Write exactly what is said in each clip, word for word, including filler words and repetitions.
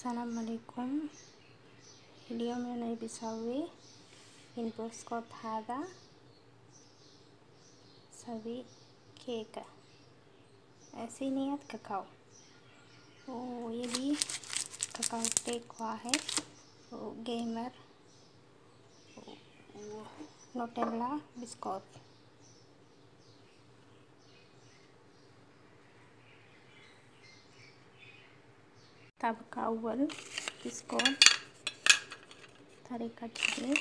السلام عليكم. اليوم أنا بسوي البسكوت هذا، سوي كيكة صينية كاكاو، ويلي كاكاو كيك واحد، وجيمر، ونوتيلا بسكوت. طبق أول بسكوت طريقة كده.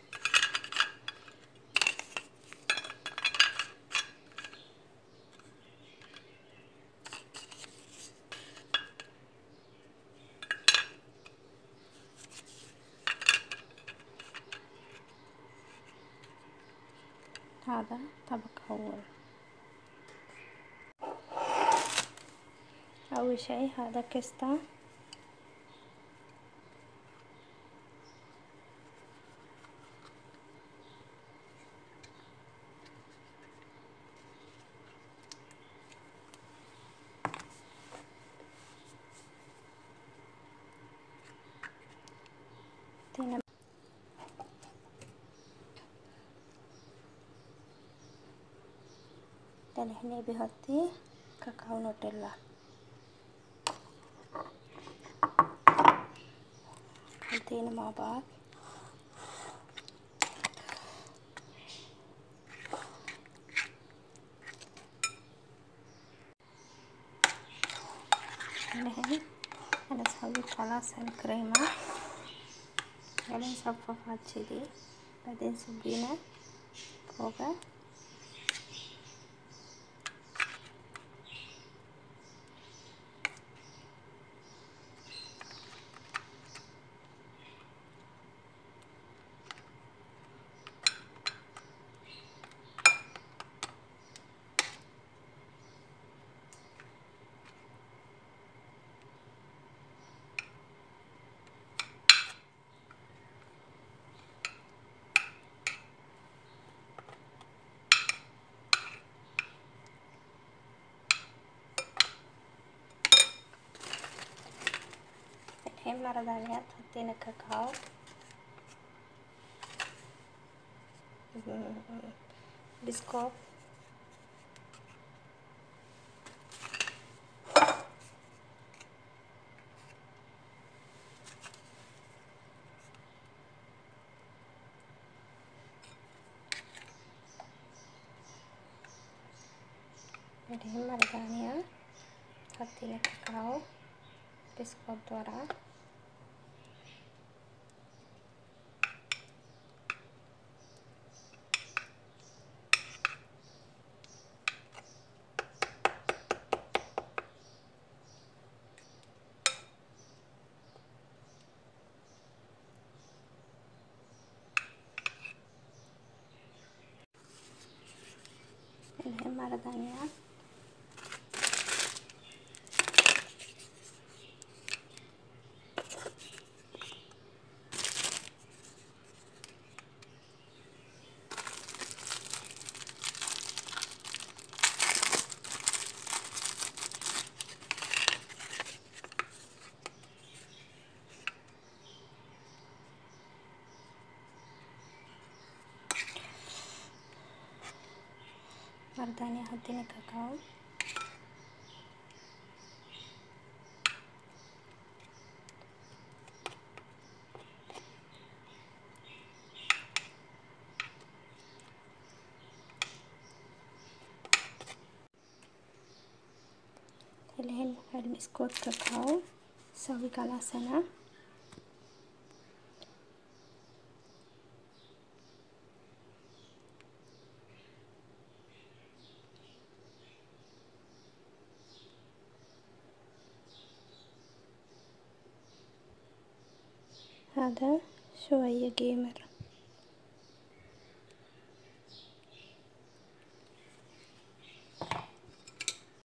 هذا طبق أول. أول شيء هذا كستة، تينا dan ini bihati kakao Nutella. حطينا مع بعض. الحين هنسوي خلاص الكريمة، يعني نصففها كذي، بعدين صبينا فوقه. الحين مرة ثانية حطينا كاكاو، بسكوت، الحين مرة ثانية حطينا كاكاو، بسكوت ورا. الحين مرة ثانية مرة ثانية حطينا كاكاو، الحين البسكوت كاكاو سوي كلاسنا. هذا شوية جيمر.